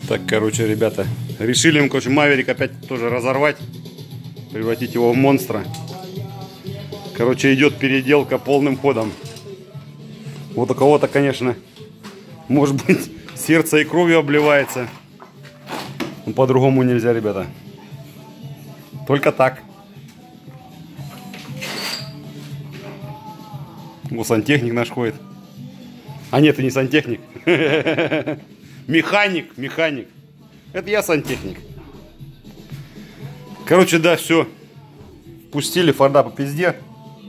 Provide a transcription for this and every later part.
Так, короче, ребята, решили им, короче, Маверик опять тоже разорвать, превратить его в монстра. Короче, идет переделка полным ходом. Вот у кого-то, конечно, может быть, сердце и кровью обливается. Но по-другому нельзя, ребята. Только так. Вот сантехник наш ходит. А нет, это не сантехник. Механик. Это я сантехник. Короче, да, все. Пустили Форда по пизде.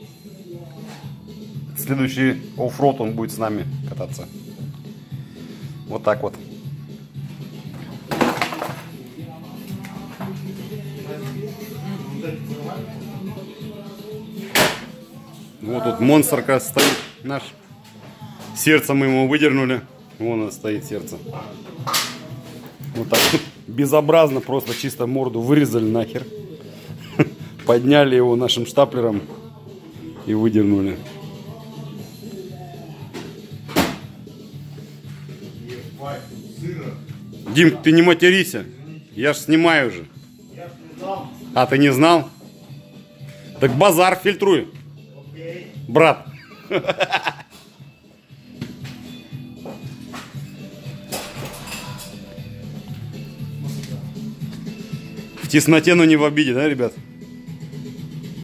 Следующий оффроуд он будет с нами кататься. Вот так вот. Вот тут монстр как раз стоит наш. Сердце мы ему выдернули. Вон он стоит, сердце. Вот так безобразно, просто чисто морду вырезали нахер. Подняли его нашим штаплером и выдернули. Дим, ты не материся. Я ж снимаю же. А ты не знал? Так базар фильтруй. Брат. В тесноте, но не в обиде, да, ребят?